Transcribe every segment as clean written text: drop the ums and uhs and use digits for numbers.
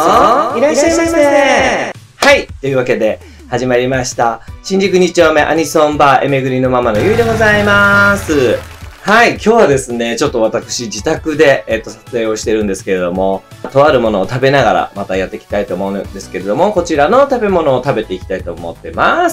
いらっしゃいませ。はい。というわけで、始まりました。新宿2丁目アニソンバーえめぐりのママのゆいでございます。はい。今日はですね、ちょっと私自宅で、撮影をしてるんですけれども、とあるものを食べながらまたやっていきたいと思うんですけれども、こちらの食べ物を食べていきたいと思ってます。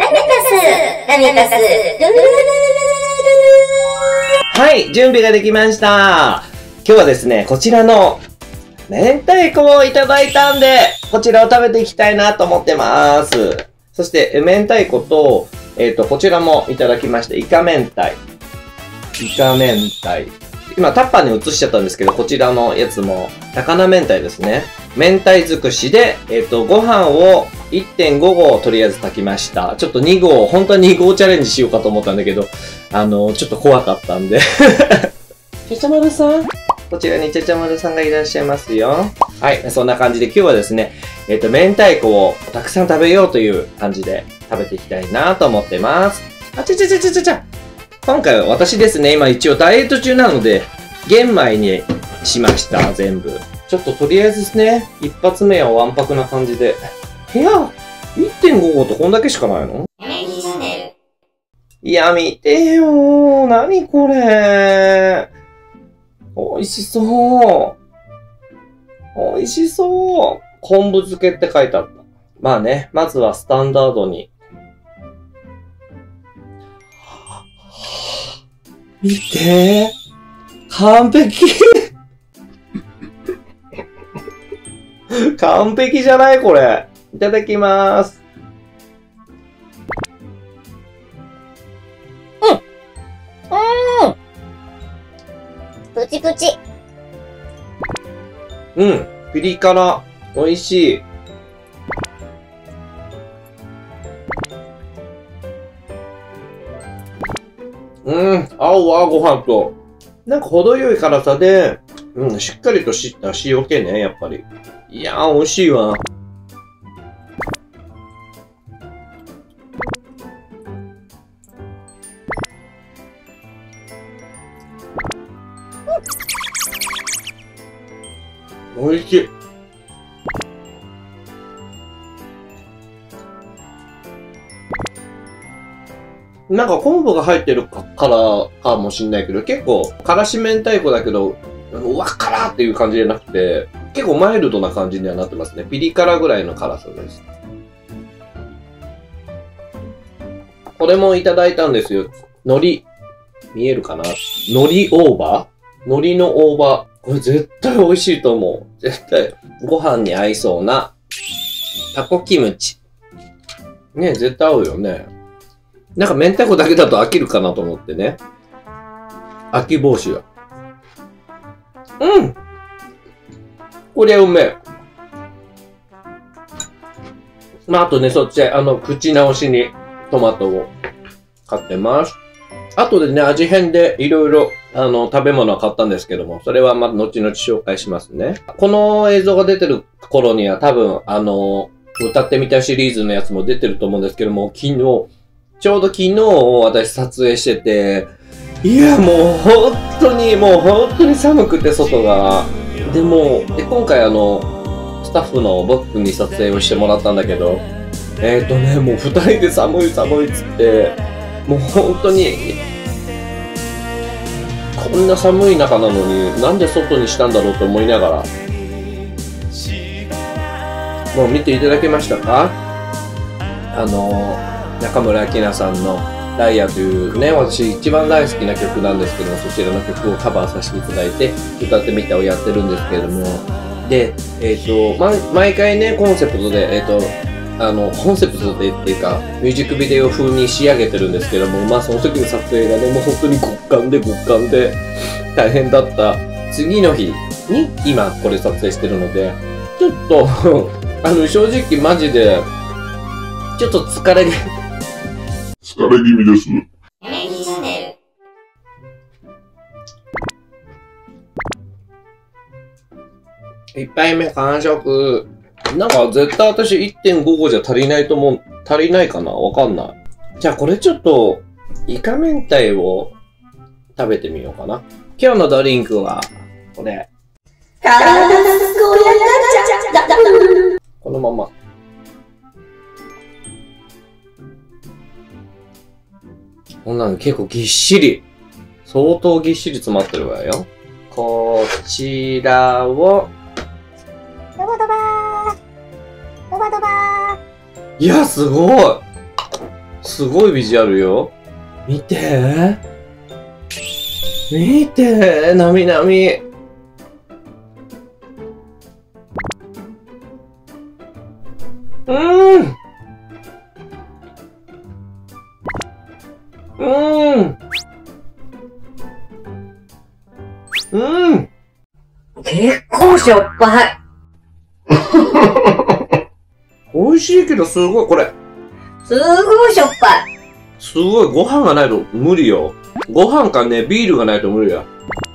はい。準備ができました。今日はですね、こちらの明太子をいただいたんで、こちらを食べていきたいなと思ってます。そして、明太子と、こちらもいただきました。イカ明太。今、タッパーに移しちゃったんですけど、こちらのやつも、高菜明太ですね。明太尽くしで、ご飯を 1.5 合とりあえず炊きました。ちょっと2合、本当は2合チャレンジしようかと思ったんだけど、ちょっと怖かったんで。ちゃちゃまるさんこちらにちゃちゃまるさんがいらっしゃいますよ。はい、そんな感じで今日はですね、明太子をたくさん食べようという感じで食べていきたいなと思ってます。今回は私ですね、今一応ダイエット中なので、玄米にしました、全部。ちょっととりあえずですね、一発目はわんぱくな感じで。部屋 1.5 合とこんだけしかないの？いや、見てよー。なにこれー。美味しそう。美味しそう。昆布漬けって書いてあった。まあね、まずはスタンダードに。見てー。完璧完璧じゃないこれ。いただきまーす。 プチプチ。 うん。ピリ辛。美味しい。合うわ、ご飯と。なんか程よい辛さで、しっかりとした塩気ね、やっぱり。いやー、美味しいわ。美味しい。なんか昆布が入ってるからかもしんないけど、結構、からし明太子だけど、うわ、辛っていう感じじゃなくて、結構マイルドな感じにはなってますね。ピリ辛ぐらいの辛さです。これもいただいたんですよ。海苔。見えるかな？海苔大葉？海苔の大葉。これ絶対美味しいと思う。絶対。ご飯に合いそうな、タコキムチ。ね、絶対合うよね。なんか明太子だけだと飽きるかなと思ってね。飽き防止は。こりゃうめえ。まあ、あとね、そっち、口直しにトマトを買ってます。あとでね、味変でいろいろ、食べ物は買ったんですけども、それはまあ、後々紹介しますね。この映像が出てる頃には多分、歌ってみたシリーズのやつも出てると思うんですけども、ちょうど昨日私撮影してて、いやもう本当に寒くて外が。でも、今回スタッフの僕に撮影をしてもらったんだけど、もう二人で寒いっつって、もう本当に、こんな寒い中なのになんで外にしたんだろうと思いながら。もう見ていただけましたか？中村明菜さんのダイヤというね、私一番大好きな曲なんですけども、そちらの曲をカバーさせていただいて、歌ってみたをやってるんですけれども、で、毎回ね、コンセプトで、コンセプトでっていうか、ミュージックビデオ風に仕上げてるんですけども、まあその時の撮影がね、もう本当に極寒で大変だった次の日に今これ撮影してるので、ちょっと、正直マジで、ちょっと疲れ気味です。一杯目完食。なんか絶対私 1.5 合じゃ足りないと思う。足りないかな？わかんない。じゃあこれちょっと、イカ明太を食べてみようかな。今日のドリンクは、これ。体が健やかちゃこのまま。こんなの結構ぎっしり。相当ぎっしり詰まってるわよ。こちらを。 ドバドバー。ドバドバいや、すごい。すごいビジュアルよ。見て。見て。なみなみ。 結構しょっぱい。 美味しいけどすごい、これ。 すごいしょっぱい。 すごい、ご飯がないと無理よ。ご飯かね、ビールがないと無理や。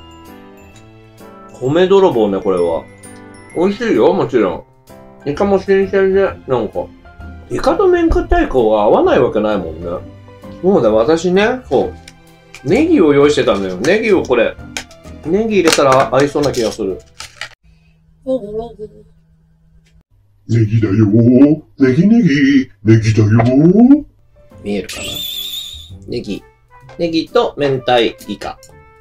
米泥棒ね、これは。美味しいよ、もちろん。イカも新鮮で、なんか。イカと明太子が合わないわけないもんね。そうだ、私ね、こう、ネギを用意してたんだよ。ネギをこれ、ネギ入れたら合いそうな気がする。 ネギネギ。 ネギだよー。ネギネギ。ネギだよー。 見えるかな？ネギ。ネギと明太イカ。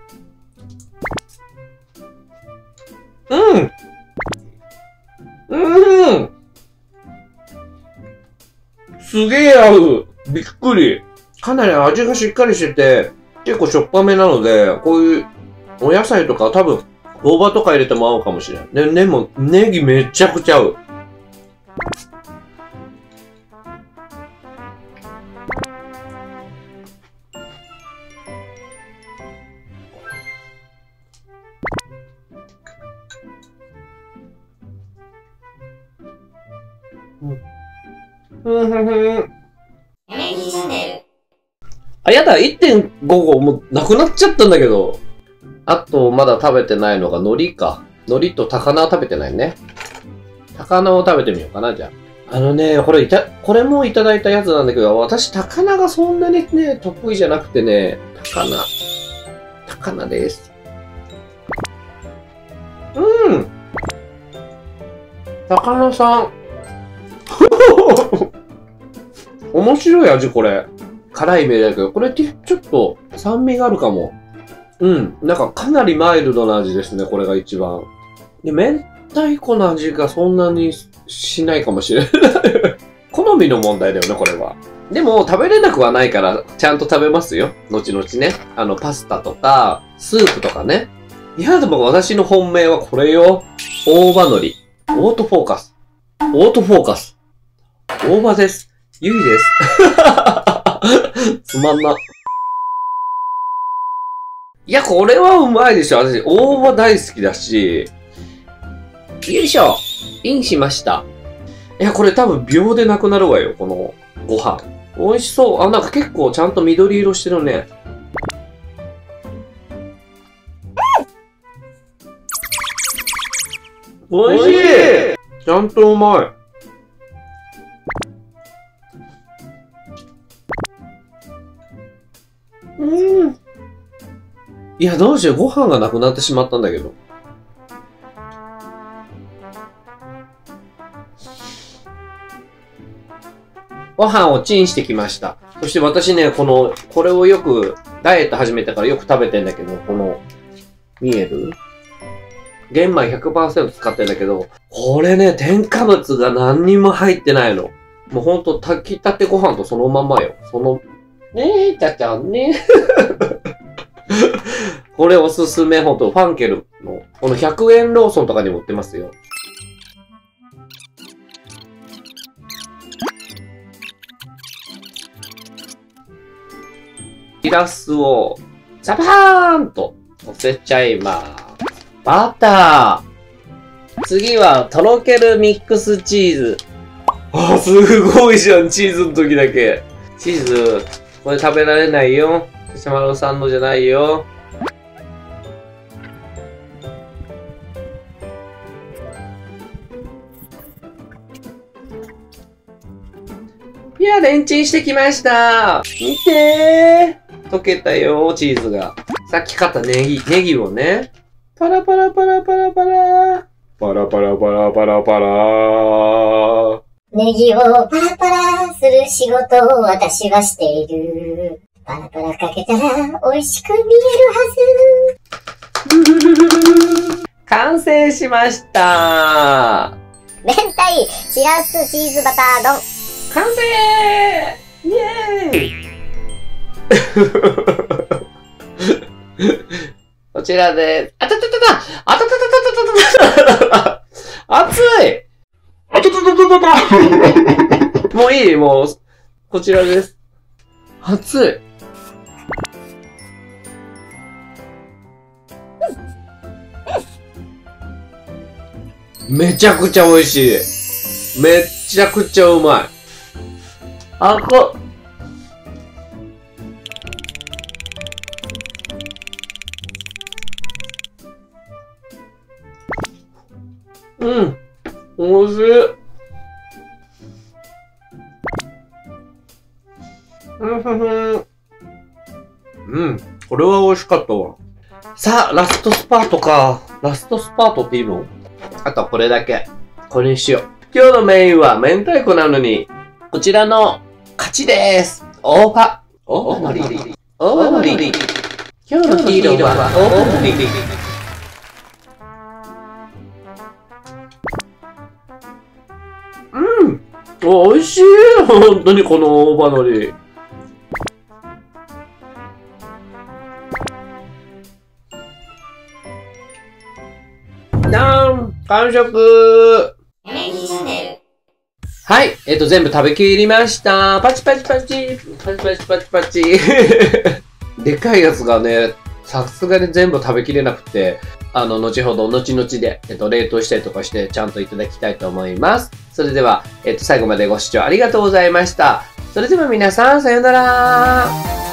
すげえ合う。びっくり。かなり味がしっかりしてて、結構しょっぱめなので、こういうお野菜とか多分、大葉とか入れても合うかもしれない。でも、ネギめちゃくちゃ合う。あ、やだ、1.5 合もうなくなっちゃったんだけど。あと、まだ食べてないのが海苔か。海苔と高菜は食べてないね。高菜を食べてみようかな、じゃあ。これもいただいたやつなんだけど、私、高菜がそんなにね、得意じゃなくてね、高菜です。高菜さん。面白い味、これ。辛いイメージだけど、これちょっと酸味があるかも。なんかかなりマイルドな味ですね、これが一番。で、明太子の味がそんなにしないかもしれない。好みの問題だよね、これは。でも、食べれなくはないから、ちゃんと食べますよ。後々ね。パスタとか、スープとかね。いや、でも私の本命はこれよ。大葉海苔。オートフォーカス。大葉です。ゆいです。つまんな。いや、これはうまいでしょ。私、大葉大好きだし。よいしょ。インしました。いや、これ多分秒でなくなるわよ、このご飯。美味しそう。あ、なんか結構ちゃんと緑色してるね。美味しい！ちゃんとうまい。いや、どうしよう。ご飯がなくなってしまったんだけど。ご飯をチンしてきました。そして私ね、これをよく、ダイエット始めてからよく食べてんだけど、見える？玄米 100% 使ってんだけど、これね、添加物が何にも入ってないの。もうほんと炊きたてご飯とそのままよ。ねえ、ちゃちゃんね。これおすすめ、ほんと、ファンケルの、この100円ローソンとかにも売ってますよ。シラスを、ザバーンと乗せちゃいます。バター。次は、とろけるミックスチーズ。あ、すごいじゃん、チーズの時だけ。チーズ、これ食べられないよ。ししまるさんのじゃないよ。いや、レンチンしてきました。見てー。溶けたよ、チーズが。さっき買ったネギをね。パラパラパラパラパラ。 パラパラパラパラパラ。 ネギをパラパラする仕事を私はしている。パラパラかけたら美味しく見えるはず。 完成しました。 明太しらすチーズバター丼。 完成イエーイこちらです。あたたたたあたたたたたたた熱いあたたたたたもういいもう、こちらです。熱い。めちゃくちゃ美味しい。めっちゃくちゃうまい。うん。美味しい。うん。これは美味しかったわ。さあ、ラストスパートか。ラストスパートっていいの？あとこれだけ。これにしよう。今日のメインは明太子なのに、こちらの勝ちです。大葉のり。大葉のり。今日のヒーローは大葉のり。うん。美味しい。本当にこの大葉のり。完食。はい。全部食べきりました。パチパチパチ。パチパチパチパチ。でかいやつがね、さすがに全部食べきれなくて、後ほど、後々で、冷凍したりとかして、ちゃんといただきたいと思います。それでは、最後までご視聴ありがとうございました。それでは皆さん、さようなら。